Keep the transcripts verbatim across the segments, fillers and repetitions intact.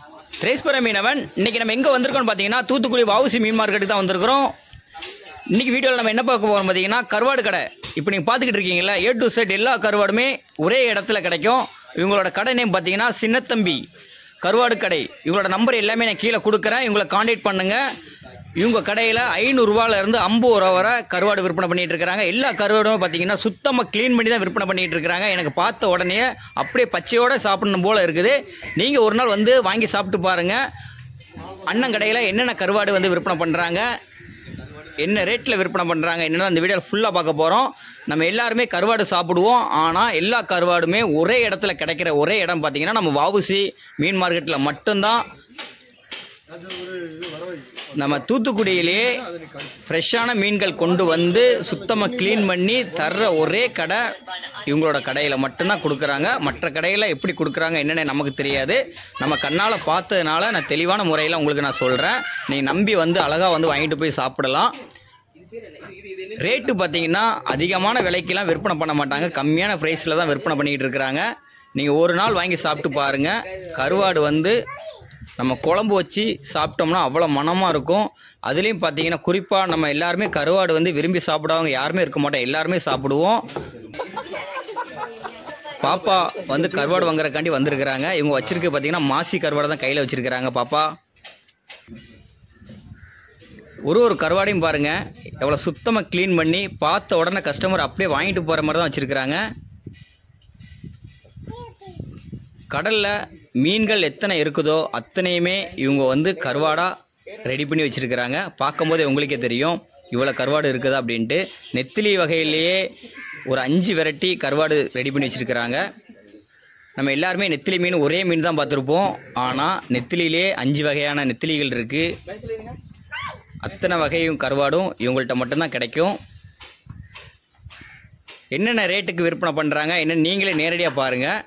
திரேஸ்புர மீனவன். இன்றைக்கி நம்ம எங்கே வந்திருக்கோம்னு பார்த்தீங்கன்னா தூத்துக்குடி வஉசி மீன் மார்க்கெட்டுக்கு தான் வந்திருக்கிறோம். இன்றைக்கி வீடியோவில் நம்ம என்ன பார்க்க போகிறோம் பார்த்தீங்கன்னா கருவாடு கடை. இப்போ நீங்கள் பார்த்துக்கிட்டு இருக்கீங்களா, ஏ டு செட் எல்லா கருவாடுமே ஒரே இடத்துல கிடைக்கும். இவங்களோட கடை நேம் பார்த்தீங்கன்னா சின்னத்தம்பி கருவாடு கடை. இவங்களோட நம்பர் எல்லாமே நான் கீழே கொடுக்குறேன், இவங்களை காண்டாக்ட் பண்ணுங்கள். இவங்க கடையில் ஐநூறுரூவாலேருந்து ஐம்பது ரூபா வரை கருவாடு விற்பனை பண்ணிகிட்டு இருக்கிறாங்க. எல்லா கருவாடும் பார்த்தீங்கன்னா சுத்தமாக க்ளீன் பண்ணி தான் விற்பனை பண்ணிகிட்டு இருக்கிறாங்க. எனக்கு பார்த்த உடனே அப்படியே பச்சையோடு சாப்பிடணும் போல் இருக்குது. நீங்கள் ஒரு நாள் வந்து வாங்கி சாப்பிட்டு பாருங்கள். அண்ணன் கடையில் என்னென்ன கருவாடு வந்து விற்பனை பண்ணுறாங்க, என்ன ரேட்டில் விற்பனை பண்ணுறாங்க, என்னென்ன அந்த வீடியோவில் ஃபுல்லாக பார்க்க போகிறோம். நம்ம எல்லாருமே கருவாடு சாப்பிடுவோம், ஆனால் எல்லா கருவாடுமே ஒரே இடத்துல கிடைக்கிற ஒரே இடம் பார்த்தீங்கன்னா நம்ம வஉசி மீன் மார்க்கெட்டில் மட்டும்தான். நம்ம தூத்துக்குடியிலே ஃப்ரெஷ்ஷான மீன்கள் கொண்டு வந்து சுத்தமாக க்ளீன் பண்ணி தர்ற ஒரே கடை இவங்களோட கடையில் மட்டும்தான் கொடுக்குறாங்க. மற்ற கடையில் எப்படி கொடுக்குறாங்க என்னென்ன நமக்கு தெரியாது. நம்ம கண்ணால் பார்த்ததுனால நான் தெளிவான முறையில் உங்களுக்கு நான் சொல்கிறேன். நீங்கள் நம்பி வந்து அழகாக வந்து வாங்கிட்டு போய் சாப்பிடலாம். ரேட்டு பார்த்தீங்கன்னா அதிகமான விலைக்கெல்லாம் விற்பனை பண்ண மாட்டாங்க, கம்மியான ப்ரைஸில் தான் விற்பனை பண்ணிக்கிட்டு இருக்கிறாங்க. நீங்கள் ஒரு நாள் வாங்கி சாப்பிட்டு பாருங்கள். கருவாடு வந்து நம்ம குழம்பு வச்சு சாப்பிட்டோம்னா அவ்வளோ மனமாக இருக்கும். அதுலேயும் பார்த்தீங்கன்னா குறிப்பாக நம்ம எல்லாருமே கருவாடு வந்து விரும்பி சாப்பிடாதவங்க யாருமே இருக்க மாட்டோம், எல்லாருமே சாப்பிடுவோம். பாப்பா வந்து கருவாடு வாங்குறதுக்காண்டி வந்திருக்கிறாங்க. இவங்க வச்சிருக்க பார்த்தீங்கன்னா மாசி கருவாடை தான் கையில் வச்சுருக்கிறாங்க. பாப்பா ஒரு ஒரு கருவாடையும் பாருங்கள் எவ்வளோ சுத்தமாக க்ளீன் பண்ணி பார்த்த உடனே கஸ்டமர் அப்படியே வாங்கிட்டு போகிற மாதிரி தான் வச்சுருக்கிறாங்க. கடலில் மீன்கள் எத்தனை இருக்குதோ அத்தனையுமே இவங்க வந்து கருவாடாக ரெடி பண்ணி வச்சுருக்கிறாங்க. பார்க்கும்போதே உங்களுக்கே தெரியும் இவ்வளோ கருவாடு இருக்குதா அப்படின்ட்டு. நெத்திலி வகையிலேயே ஒரு அஞ்சு வெரைட்டி கருவாடு ரெடி பண்ணி வச்சுருக்கிறாங்க. நம்ம எல்லாருமே நெத்திலி மீன் ஒரே மீன் தான் பார்த்துருப்போம், ஆனால் நெத்திலியிலே அஞ்சு வகையான நெத்திலிகள் இருக்குது. அத்தனை வகையும் கருவாடும் இவங்கள்ட்ட மட்டும்தான் கிடைக்கும். என்னென்ன ரேட்டுக்கு விற்பனை பண்ணுறாங்க என்னென்னு நீங்களே நேரடியாக பாருங்கள்.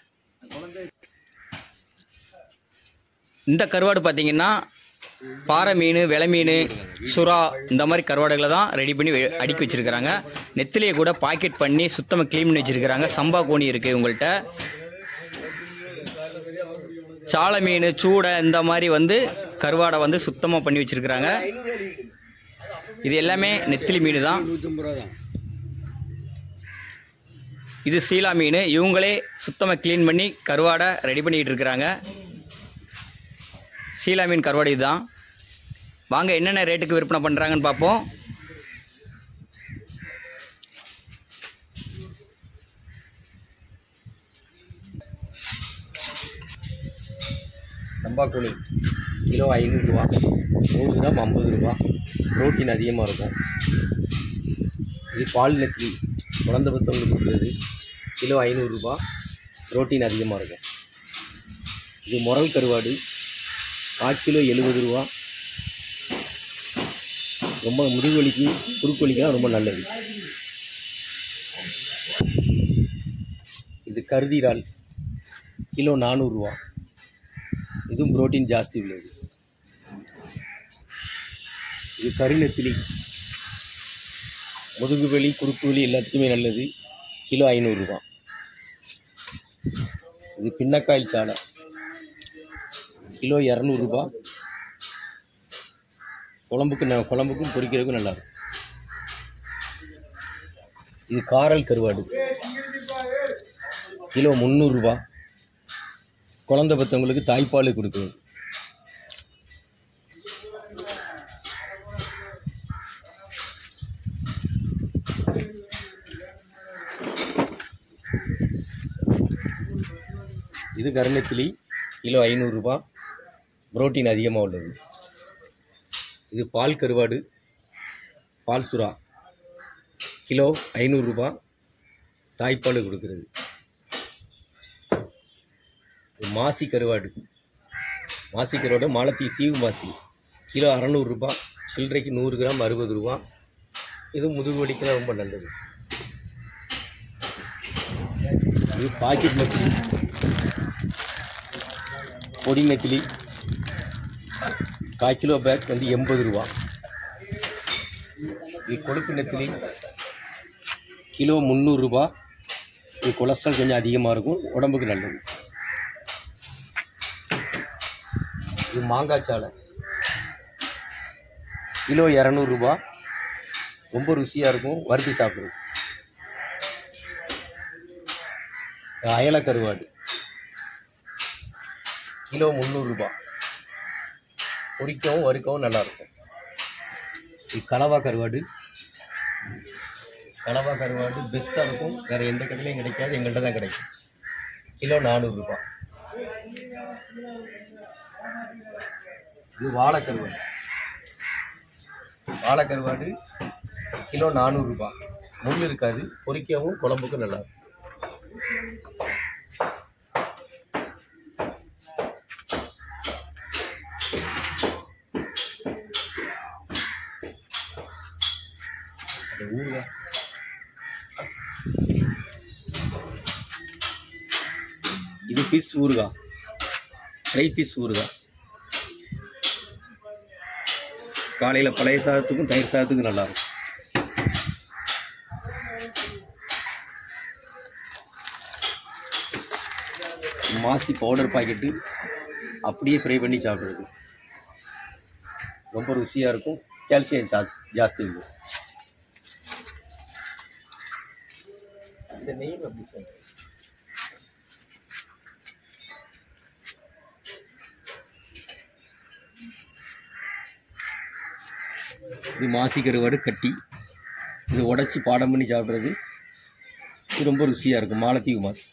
இந்த கருவாடு பார்த்தீங்கன்னா பாறை மீன், வெலை மீன், சுறா இந்த மாதிரி கருவாடுகளை தான் ரெடி பண்ணி அடுக்கி வச்சுருக்கிறாங்க. நெத்திலியை கூட பாக்கெட் பண்ணி சுத்தமாக க்ளீன் பண்ணி வச்சுருக்கிறாங்க. சம்பா கோணி இருக்குது உங்கள்கிட்ட. சாலை மீன், சூடை இந்த மாதிரி வந்து கருவாடை வந்து சுத்தமாக பண்ணி வச்சுருக்கிறாங்க. இது எல்லாமே நெத்திலி மீன் தான். இது சீலா மீன். இவங்களே சுத்தமாக க்ளீன் பண்ணி கருவாடை ரெடி பண்ணிக்கிட்டு இருக்கிறாங்க. சீலா மீன் கருவாடு இதுதான். வாங்க என்னென்ன ரேட்டுக்கு விற்பனை பண்ணுறாங்கன்னு பார்ப்போம். சம்பாக்கூனி கிலோ ஐநூறுரூவா, நூறு கிராம் ஐம்பது ரூபா. புரோட்டீன் அதிகமாக இருக்கும். இது பால் நெத்திலி குழந்தை பத்தவங்களுக்கு கொடுக்குறது. கிலோ ஐநூறுரூபா, புரோட்டீன் அதிகமாக இருக்கும். இது முரல் கருவாடு, கால் கிலோ எழுபது ரூபா. ரொம்ப முதுகுவலிக்கு குறுக்குவலிக்கெலாம் ரொம்ப நல்லது. இது கருதிரால் கிலோ நானூறுரூவா. இதுவும் புரோட்டீன் ஜாஸ்தி உள்ளது. இது கருநெத்திலி, முதுகுவலி குறுக்குவலி எல்லாத்துக்குமே நல்லது. கிலோ ஐநூறுரூவா. இது பின்னக்காயில் சாலை, கிலோ இரநூறுபா. குழம்புக்கு ந குழம்புக்கும் பொரிக்கிறதுக்கும் நல்லாயிருக்கும். இது காரல் கருவாடு, கிலோ முந்நூறுரூபா. குழந்தை பத்தவங்களுக்கு தாய்ப்பால் கொடுக்குறது. இது கருநெத்திலி, கிலோ ஐநூறுரூபா. புரோட்டீன் அதிகமாக உள்ளது. இது பால் கருவாடு, பால் சுறா, கிலோ ஐநூறுரூபா. தாய்ப்பால் கொடுக்கிறது. மாசி கருவாடு, மாசி கருவாடு மாலத்தீ தீவு மாசி, கிலோ அறநூறுரூபா. சில்லறைக்கு நூறு கிராம் அறுபது ரூபா. இது முதுகுவலிக்கெல்லாம் ரொம்ப நல்லது. இது பாக்கெட் நெத்திலி, பொடி நெத்திலி, கால் கிலோ பேக் வந்து எண்பது ரூபா. இது கொழுப்பு நெத்திலி, கிலோ முந்நூறுரூபா. இது கொலஸ்ட்ரால் கொஞ்சம் அதிகமாக இருக்கும், உடம்புக்கு நல்லது. இது மாங்காய் சாலை கிலோ இரநூறுபா. ரொம்ப ருசியாக இருக்கும், வறுத்து சாப்பிடுறது. அயல கருவாடு கிலோ முந்நூறுரூபா. பொரிக்கவும் வறுக்கவும் நல்லாயிருக்கும். இது கலவா கருவாடு. கலவா கருவாடு பெஸ்ட்டாக இருக்கும், வேறு எந்த கடையிலையும் கிடைக்காது, எங்கள்கிட்ட தான் கிடைக்கும். கிலோ நானூறுரூபா. இது வாழைக்கருவாடு. வாழைக்கருவாடு கிலோ நானூறுரூபா. முள் இருக்காது, பொரிக்கவும் குழம்புக்கும் நல்லாயிருக்கும். ஊறுகாய் இது ஃபிஷ் ஊறுகாய், ஃப்ரை ஃபிஷ் ஊறுகாய். காலையில் பழைய சாதத்துக்கும் தயிர் சாதத்துக்கும் நல்லாயிருக்கும். மாசி பவுடர் பாக்கெட்டு அப்படியே ஃப்ரை பண்ணி சாப்பிட்றது ரொம்ப ருசியாக இருக்கும். கால்சியம் ஜா ஜாஸ்தி இருக்கும். இந்த நெய் அப்படி சொல்லுங்கள். இது மாசி கருவாடு கட்டி, இது உடச்சி பாடம் பண்ணி சாப்பிட்றது. இது ரொம்ப ருசியாக இருக்கும். மாலத்தீவு மாஸ்.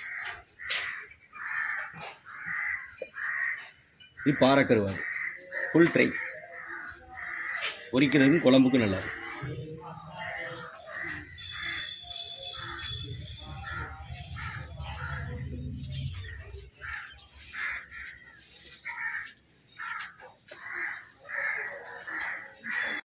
இது பாறை கருவாடு ஃபுல் ட்ரை, பொரிக்கிறதுக்கும் குழம்புக்கும் நல்லா இருக்கும்.